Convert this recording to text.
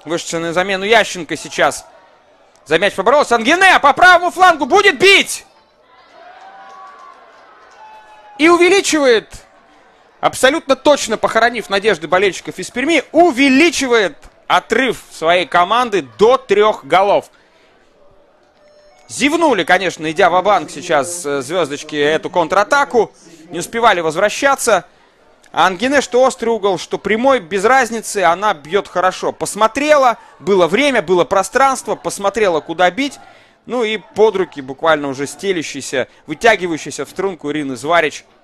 Вышедший на замену Ященко сейчас. За мяч поборолся. Ангине по правому флангу будет бить! И увеличивает, абсолютно точно похоронив надежды болельщиков из Перми, увеличивает отрыв своей команды до 3 голов. Зевнули, конечно, идя ва-банк сейчас звездочки эту контратаку. Не успевали возвращаться. А Ангине, что острый угол, что прямой, без разницы, она бьет хорошо. Посмотрела, было время, было пространство, посмотрела, куда бить. Ну и под руки буквально уже стелящийся, вытягивающийся в струнку Ирины Зварич